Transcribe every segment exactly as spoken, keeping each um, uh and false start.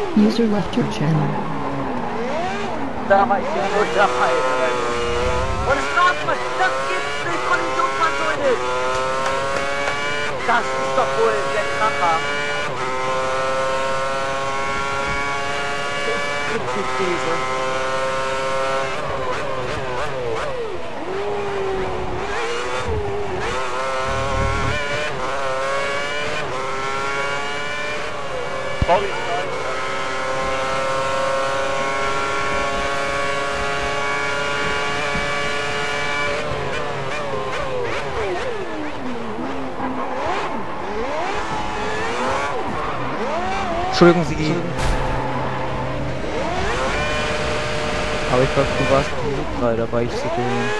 User left your channel. Da war ich ja nur dabei. Und es gab was, das gibt's nicht, Kollisionskontrolle nicht. Das ist doch wohl der Kracher. Ich krieg die Krise. Sorry. Entschuldigen Sie. Aber ich glaube, du warst gerade dabei, ich zu tun.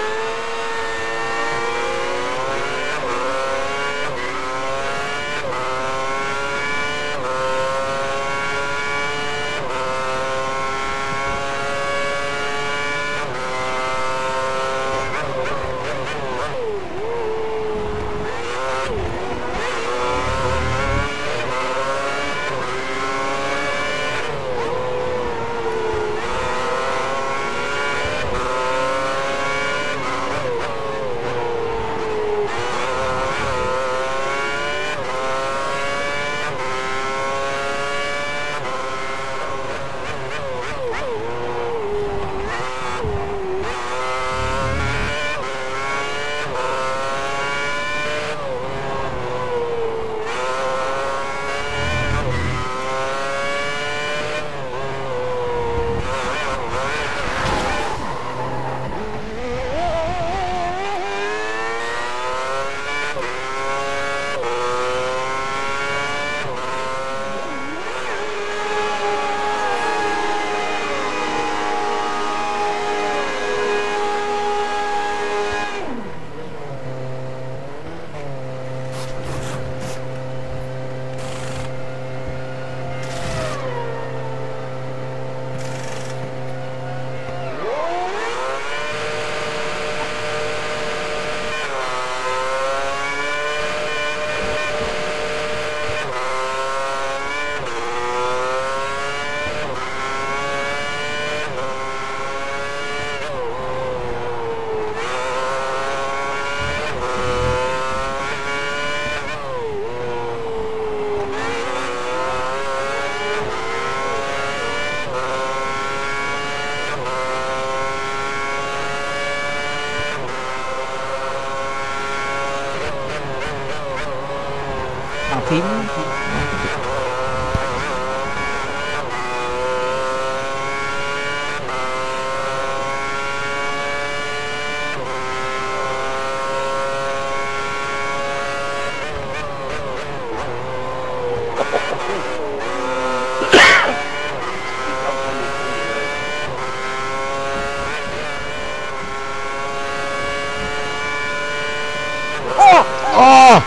Achim? Oh!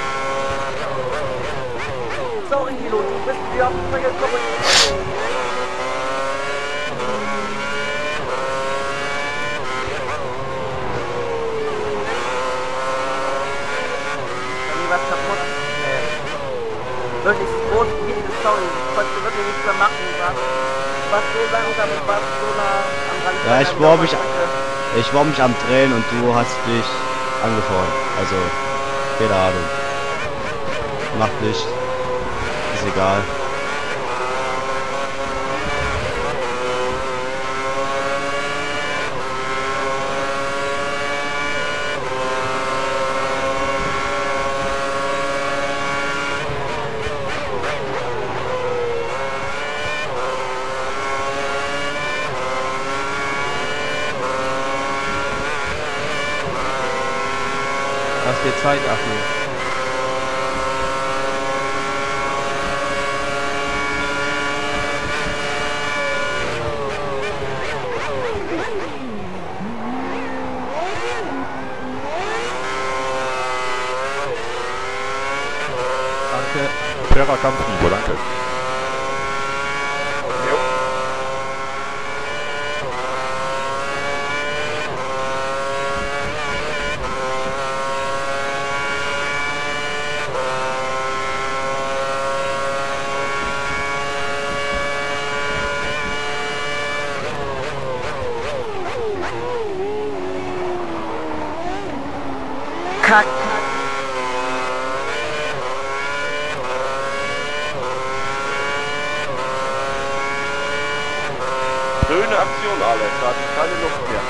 Sorry, Hilo, du bist wieder auf den gekommen. Wenn was kaputt ist, nee. Wirklich groß, riesige Story. Konntest du wirklich nichts mehr machen, was? Du warst so langsam und warst so nah am Rand. Ja, ich war mich, ich war mich am Drehen und du hast dich angefahren. Also, keine Ahnung. Macht nichts. Ist egal. Lass dir Zeit, Achim. Danke. Fairer Kampf, Nico, danke. Jo. Kack. Schöne Aktion, Alex. Da hatte ich keine Luft mehr.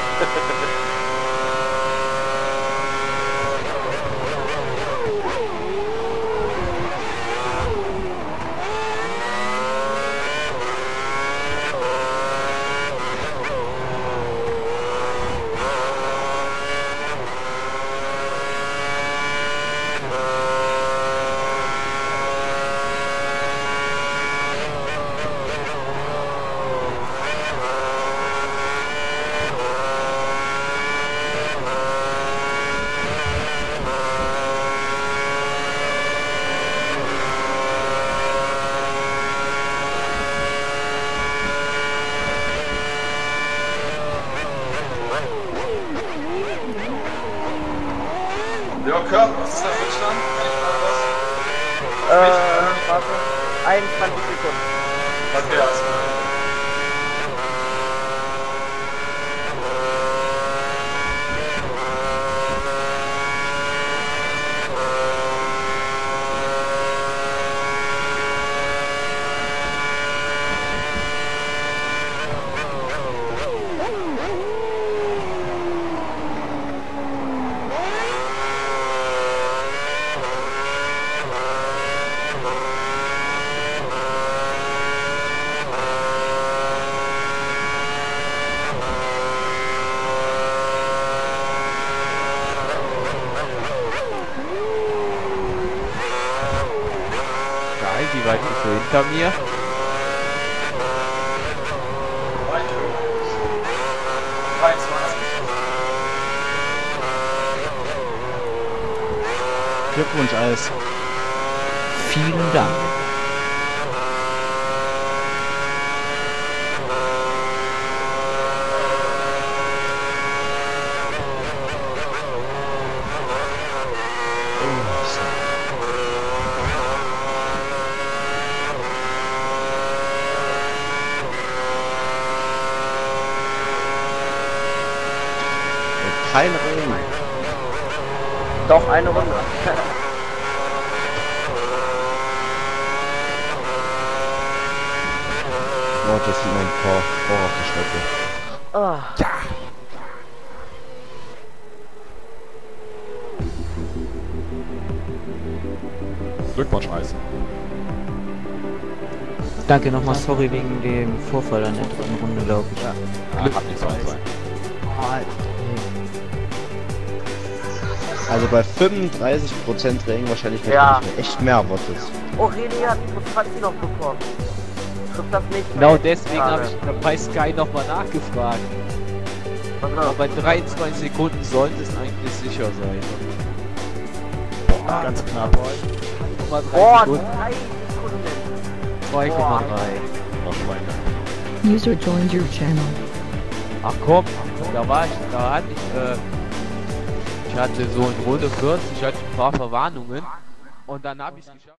Ja, Kurt, was ist der Rückstand? Äh, warte. einundzwanzig Sekunden. Okay, alles klar. Geil, wie weit bist du hinter mir? dreiundzwanzig. Glückwunsch, Eis. Vielen Dank. Kein Regen. Doch, eine Runde. Oh, das sieht mein Tor, Tor auf der Strecke. Ah. Ja. Glückwunsch, Eis. Danke nochmal, sorry wegen dem Vorfall an der dritten Runde, glaube ich. Ja. Ja, hat nicht so sein. Also bei fünfunddreißig Prozent Regenwahrscheinlichkeit Ja. hätte ich mir echt mehr erwartet. Oh, René hat zwanzig noch bekommen. Trifft das nicht? Genau mehr? deswegen Schade. habe ich bei Sky nochmal nachgefragt. Pass Aber auf. bei dreiundzwanzig Sekunden sollte es eigentlich sicher sein. Boah, ganz knapp. zwei Komma drei Boah, Sekunden. drei Sekunden. zwei Komma drei. Noch Schweine. User joined your channel. Ach komm, da war ich, da hatte ich, äh, ich hatte so in Runde vierzig, hatte ich ein paar Verwarnungen und dann habe ich es geschafft.